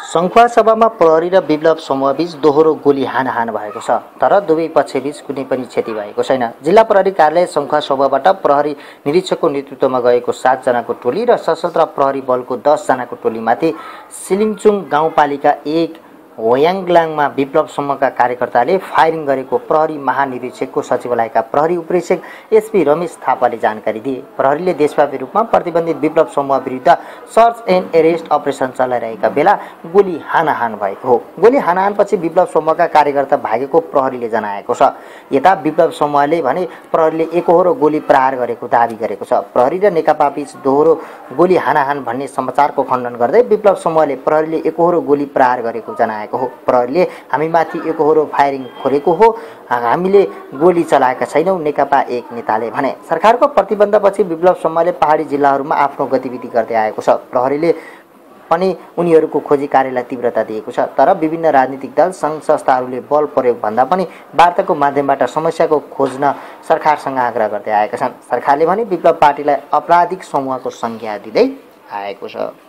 सङ्खुवासभामा प्रहरी र विप्लव समूहबीच दोहोरो गोली हानाहान भएको छ, तर दुवै पक्षबीच कुनै पनि क्षति भएको छैन। जिल्ला प्रहरी कार्यालय सङ्खुवासभाबाट प्रहरी निरीक्षकको नेतृत्वमा गएको 7 जनाको टोली र सशस्त्र प्रहरी बलको 10 जनाको टोलीमाथि सिलिङचुङ गाउँपालिका 1 होयाङलाङमा विप्लव समूहका कार्यकर्ताले फायरिङ गरेको प्रहरी महानिरीक्षकको सचिवालयका प्रहरी उपरीक्षक एसपी रमेश थापाले जानकारी दिए। प्रहरीले देशव्यापी रूपमा प्रतिबन्धित विप्लव समूह विरुद्ध सर्च एन्ड एरेस्ट अपरेसन चलाइरहेका बेला गोली हानाहान भएको हो। गोली हानाहानपछि विप्लव समूहका कार्यकर्ता भागेको प्रहरीले जनाएको छ। यता विप्लव समूहले भने प्रहरीले एकहोरो गोली प्रहार गरेको दावी गरेको छ। प्रहरी र नेकपा बीच दोहोरो गोली हानाहान भन्ने समाचारको खण्डन गर्दै विप्लव समूहले प्रहरीले एकहोरो गोली प्रहार गरेको जनाएको हो। प्रहरीले हामीमाथि एकहोरो फायरिङ खोलेको हो, हामीले गोली चलाएका छैनौं, नेकपा एक नेताले भने। सरकारको प्रतिबन्धपछि विप्लव समूहले पहाडी जिल्लाहरूमा आफ्नो गतिविधि गर्दै आएको छ। प्रहरीले पनि उनीहरूको खोजी कार्यलाई तीव्रता दिएको छ, तर विभिन्न राजनीतिक दल सङ्घ संस्थाहरूले बल प्रयोग भन्दा पनि वार्ताको माध्यमबाट समस्याको खोज्न सरकारसँग आग्रह गर्दै आएका छन्। सरकारले भने विप्लव पार्टीलाई आपराधिक समूहको संज्ञा दिँदै आएको छ।